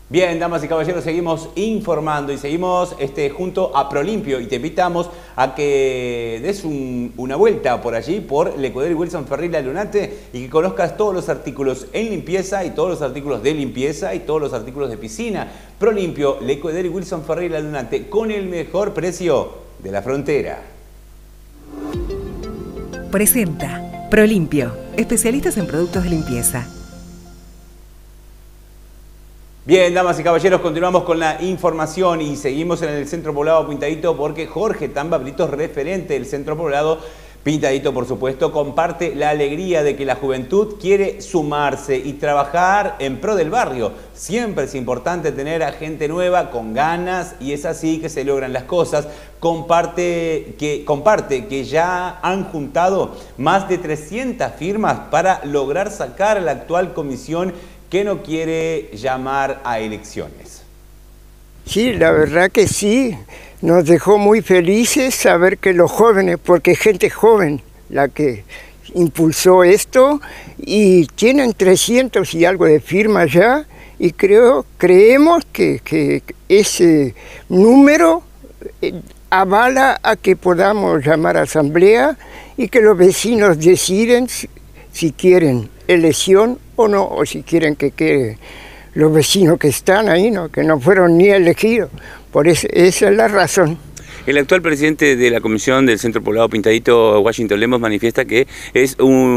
Bien, damas y caballeros, seguimos informando y seguimos junto a Prolimpio y te invitamos a que des una vuelta por allí, por Lecueder y Wilson Ferri La Lunate, y que conozcas todos los artículos en limpieza y todos los artículos de limpieza y todos los artículos de piscina. Prolimpio, Lecueder y Wilson Ferri La Lunate, con el mejor precio de la frontera. Presenta Prolimpio, especialistas en productos de limpieza. Bien, damas y caballeros, continuamos con la información y seguimos en el Centro Poblado Pintadito porque Jorge Tamba Brito, referente del Centro Poblado Pintadito, por supuesto, comparte la alegría de que la juventud quiere sumarse y trabajar en pro del barrio. Siempre es importante tener a gente nueva con ganas y es así que se logran las cosas. Comparte que ya han juntado más de 300 firmas para lograr sacar a la actual comisión que no quiere llamar a elecciones. Sí, la verdad que sí, nos dejó muy felices saber que los jóvenes, porque es gente joven la que impulsó esto, y tienen 300 y algo de firmas ya, y creemos que ese número avala a que podamos llamar a asamblea y que los vecinos deciden si quieren elección o no, o si quieren que quede los vecinos que están ahí, ¿no? Que no fueron ni elegidos. Por eso, esa es la razón. El actual presidente de la Comisión del Centro Poblado Pintadito, Washington Lemos, manifiesta que es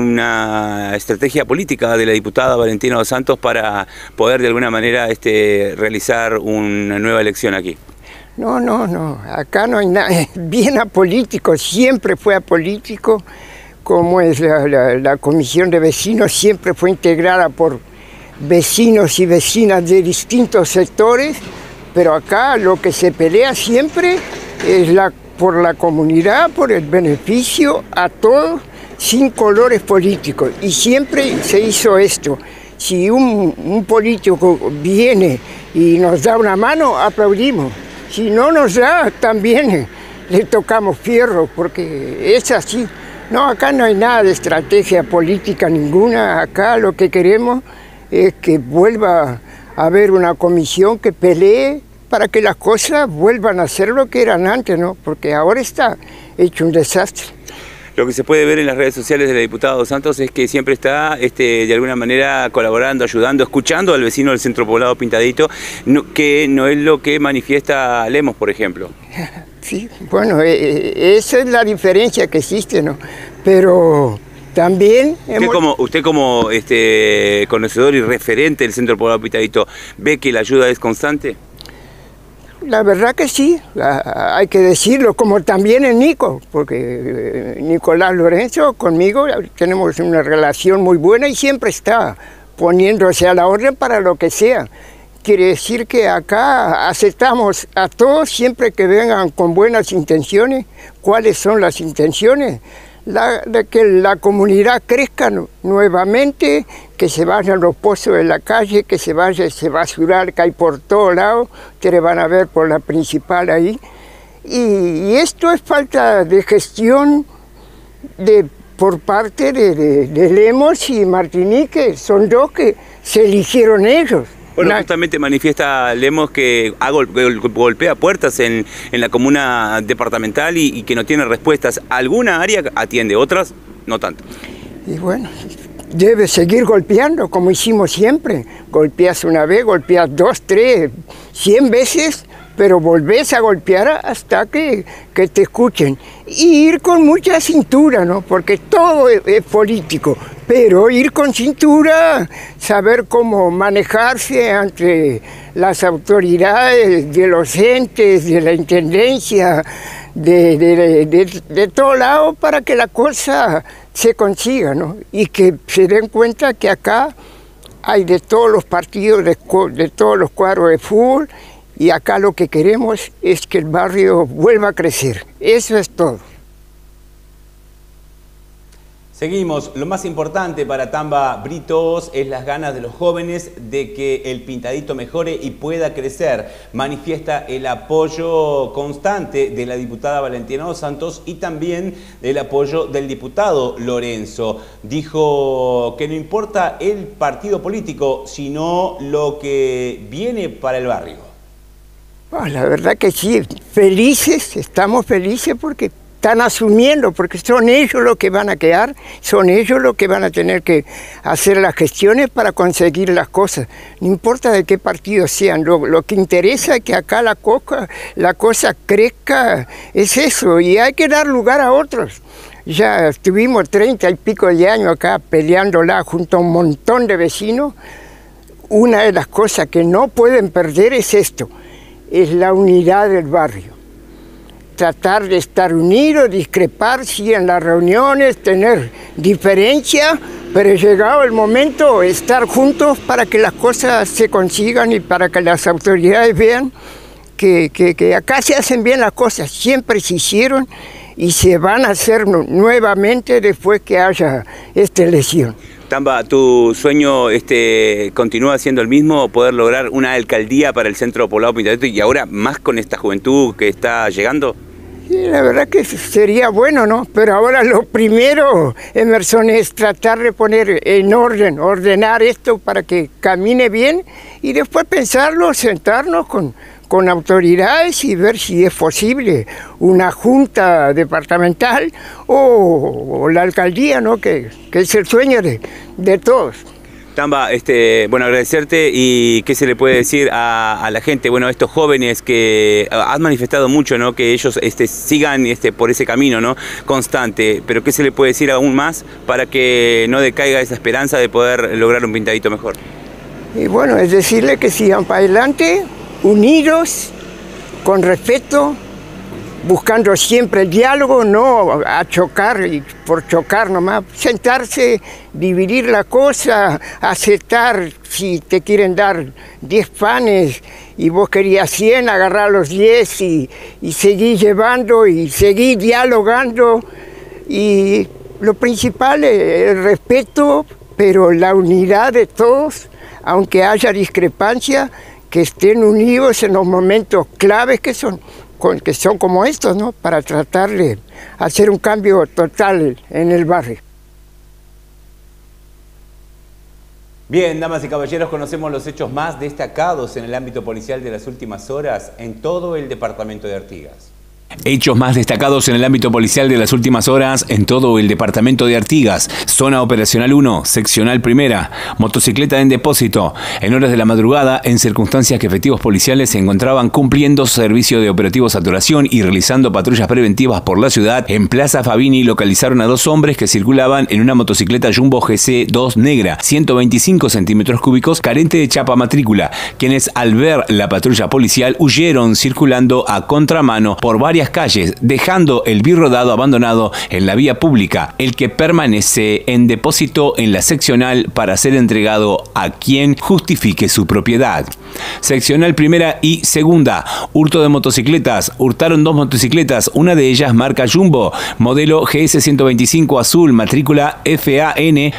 una estrategia política de la diputada Valentina Dos Santos para poder de alguna manera realizar una nueva elección aquí. No, acá no hay nada, bien apolítico, siempre fue apolítico. Como es la comisión de vecinos, siempre fue integrada por vecinos y vecinas de distintos sectores, pero acá lo que se pelea siempre es por la comunidad, por el beneficio a todos, sin colores políticos, y siempre se hizo esto. Si un político viene y nos da una mano, aplaudimos. Si no nos da, también le tocamos fierro, porque es así. No, acá no hay nada de estrategia política ninguna. Acá lo que queremos es que vuelva a haber una comisión que pelee para que las cosas vuelvan a ser lo que eran antes, ¿no? Porque ahora está hecho un desastre. Lo que se puede ver en las redes sociales de la diputada Dos Santos es que siempre está de alguna manera colaborando, ayudando, escuchando al vecino del Centro Poblado Pintadito, que no es lo que manifiesta Lemos, por ejemplo. Sí, bueno, esa es la diferencia que existe, ¿no? Pero también... Usted como conocedor y referente del Centro Poblado Pintadito, ¿ve que la ayuda es constante? La verdad que sí, hay que decirlo, como también en Nico, porque Nicolás Lorenzo conmigo tenemos una relación muy buena y siempre está poniéndose a la orden para lo que sea. Quiere decir que acá aceptamos a todos siempre que vengan con buenas intenciones. ¿Cuáles son las intenciones? De que la comunidad crezca nuevamente, que se vayan los pozos de la calle, que se vaya ese basural que hay por todos lados, ustedes van a ver por la principal ahí. Y esto es falta de gestión por parte de Lemos y Martinique, son dos que se eligieron ellos. Bueno, justamente manifiesta Lemos que golpea puertas en la comuna departamental y que no tiene respuestas. ¿Alguna área atiende, otras no tanto? Y bueno, debe seguir golpeando como hicimos siempre. Golpeas una vez, golpeas 2, 3, 100 veces, pero volvés a golpear hasta que te escuchen. Y ir con mucha cintura, ¿no? Porque todo es político, pero ir con cintura, saber cómo manejarse ante las autoridades, de los entes, de la intendencia, de todo lado, para que la cosa se consiga, ¿no? Y que se den cuenta que acá hay de todos los partidos, de todos los cuadros de fútbol, y acá lo que queremos es que el barrio vuelva a crecer. Eso es todo. Seguimos. Lo más importante para Tamba Britos es las ganas de los jóvenes de que el Pintadito mejore y pueda crecer. Manifiesta el apoyo constante de la diputada Valentina dos Santos y también el apoyo del diputado Lorenzo. Dijo que no importa el partido político, sino lo que viene para el barrio. Oh, la verdad que sí, felices, estamos felices porque están asumiendo, porque son ellos los que van a quedar, son ellos los que van a tener que hacer las gestiones para conseguir las cosas. No importa de qué partido sean, lo que interesa es que acá la cosa crezca, es eso, y hay que dar lugar a otros. Ya estuvimos 30 y pico de años acá peleándola junto a un montón de vecinos. Una de las cosas que no pueden perder es esto, es la unidad del barrio. Tratar de estar unidos, discrepar, sí, en las reuniones, tener diferencia, pero llegado el momento, estar juntos para que las cosas se consigan y para que las autoridades vean que acá se hacen bien las cosas, siempre se hicieron y se van a hacer nuevamente después que haya esta elección. Tamba, ¿tu sueño continúa siendo el mismo, poder lograr una alcaldía para el centro poblado Pintadito y ahora más con esta juventud que está llegando? Sí, la verdad que sería bueno, ¿no? Pero ahora lo primero, Emerson, es tratar de poner en orden, ordenar esto para que camine bien y después pensarlo, sentarnos con autoridades y ver si es posible una junta departamental o la alcaldía, ¿no? Que es el sueño de todos. Tamba, bueno, agradecerte y qué se le puede decir a la gente, bueno, a estos jóvenes que has manifestado mucho, ¿no? Que ellos sigan por ese camino, ¿no? Constante, pero qué se le puede decir aún más para que no decaiga esa esperanza de poder lograr un Pintadito mejor. Y bueno, es decirle que sigan para adelante, unidos, con respeto, buscando siempre el diálogo, no a chocar y por chocar nomás, sentarse, dividir la cosa, aceptar si te quieren dar 10 panes y vos querías 100, agarrar los 10 y seguir llevando y seguir dialogando. Y lo principal es el respeto, pero la unidad de todos, aunque haya discrepancia, que estén unidos en los momentos claves que son como estos, ¿no? Para tratar de hacer un cambio total en el barrio. Bien, damas y caballeros, conocemos los hechos más destacados en el ámbito policial de las últimas horas en todo el departamento de Artigas. Hechos más destacados en el ámbito policial de las últimas horas en todo el departamento de Artigas. Zona operacional 1, seccional primera, motocicleta en depósito. En horas de la madrugada, en circunstancias que efectivos policiales se encontraban cumpliendo servicio de operativo saturación y realizando patrullas preventivas por la ciudad, en Plaza Fabini localizaron a 2 hombres que circulaban en una motocicleta Jumbo GC2 negra, 125 centímetros cúbicos, carente de chapa matrícula, quienes al ver la patrulla policial huyeron circulando a contramano por varias calles, dejando el birrodado abandonado en la vía pública, el que permanece en depósito en la seccional para ser entregado a quien justifique su propiedad. Seccional primera y segunda, hurto de motocicletas. Hurtaron 2 motocicletas, una de ellas marca Jumbo, modelo GS125 azul, matrícula FAN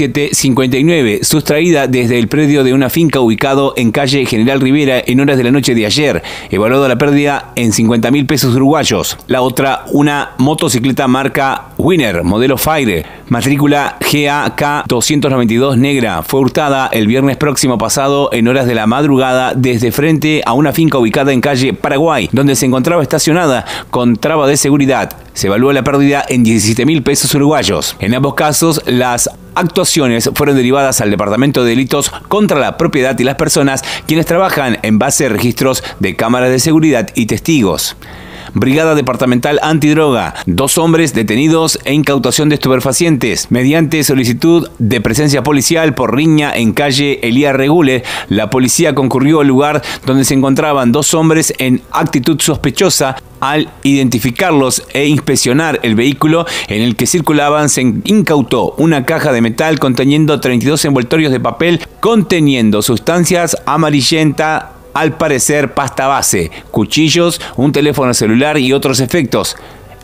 0759, sustraída desde el predio de una finca ubicado en calle General Rivera en horas de la noche de ayer, evaluado la pérdida en 50.000 pesos uruguayos. La otra, una motocicleta marca Winner, modelo Fire, matrícula GAK 292 negra, fue hurtada el viernes próximo pasado en horas de la madrugada desde frente a una finca ubicada en calle Paraguay, donde se encontraba estacionada con traba de seguridad. Se evaluó la pérdida en 17.000 pesos uruguayos. En ambos casos, las actuaciones fueron derivadas al Departamento de Delitos contra la Propiedad y las Personas, quienes trabajan en base a registros de cámaras de seguridad y testigos. Brigada Departamental Antidroga, 2 hombres detenidos e incautación de estupefacientes. Mediante solicitud de presencia policial por riña en calle Elías Regule, la policía concurrió al lugar donde se encontraban 2 hombres en actitud sospechosa. Al identificarlos e inspeccionar el vehículo en el que circulaban, se incautó una caja de metal conteniendo 32 envoltorios de papel conteniendo sustancias amarillenta, al parecer pasta base, cuchillos, un teléfono celular y otros efectos.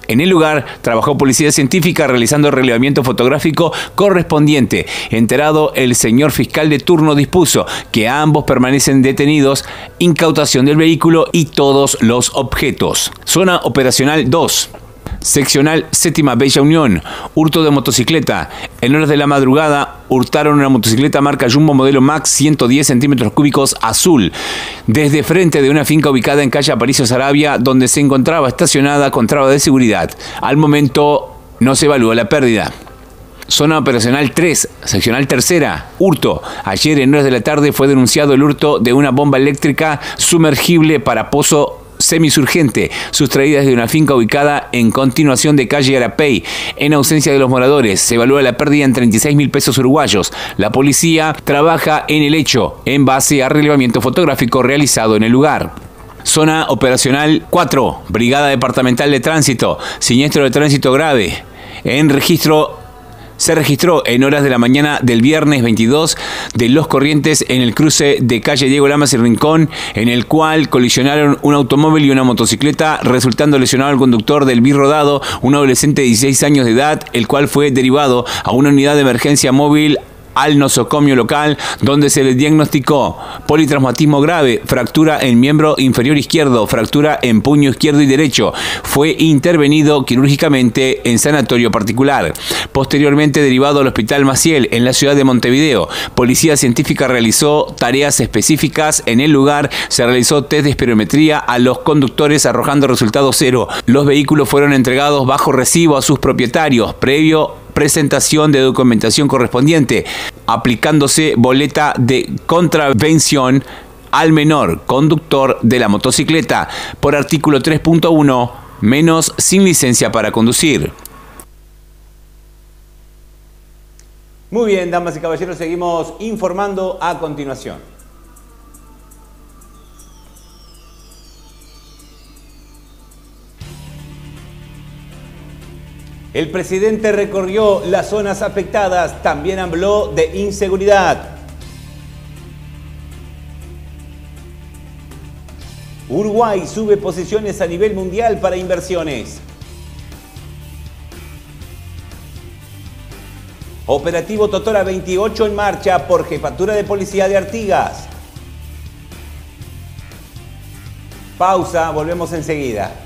En el lugar trabajó policía científica realizando el relevamiento fotográfico correspondiente. Enterado, el señor fiscal de turno dispuso que ambos permanecen detenidos, incautación del vehículo y todos los objetos. Zona operacional 2. Seccional Séptima Bella Unión, hurto de motocicleta. En horas de la madrugada hurtaron una motocicleta marca Jumbo modelo Max 110 centímetros cúbicos azul, desde frente de una finca ubicada en calle Aparicio Saravia, donde se encontraba estacionada con traba de seguridad. Al momento no se evalúa la pérdida. Zona operacional 3, seccional tercera, hurto. Ayer en horas de la tarde fue denunciado el hurto de una bomba eléctrica sumergible para pozo semisurgente, sustraídas de una finca ubicada en continuación de calle Arapey. En ausencia de los moradores, se evalúa la pérdida en 36.000 pesos uruguayos. La policía trabaja en el hecho en base a relevamiento fotográfico realizado en el lugar. Zona operacional 4, Brigada Departamental de Tránsito, siniestro de tránsito grave. Se registró en horas de la mañana del viernes 22 de Los Corrientes en el cruce de calle Diego Lamas y Rincón, en el cual colisionaron un automóvil y una motocicleta, resultando lesionado el conductor del birrodado, un adolescente de 16 años de edad, el cual fue derivado a una unidad de emergencia móvil al nosocomio local, donde se le diagnosticó politraumatismo grave, fractura en miembro inferior izquierdo, fractura en puño izquierdo y derecho. Fue intervenido quirúrgicamente en sanatorio particular. Posteriormente derivado al Hospital Maciel en la ciudad de Montevideo. Policía científica realizó tareas específicas en el lugar, se realizó test de espirometría a los conductores arrojando resultado 0. Los vehículos fueron entregados bajo recibo a sus propietarios, previo presentación de documentación correspondiente, aplicándose boleta de contravención al menor conductor de la motocicleta por artículo 3.1, menos sin licencia para conducir. Muy bien, damas y caballeros, seguimos informando a continuación. El presidente recorrió las zonas afectadas, también habló de inseguridad. Uruguay sube posiciones a nivel mundial para inversiones. Operativo Totora 28 en marcha por Jefatura de Policía de Artigas. Pausa, volvemos enseguida.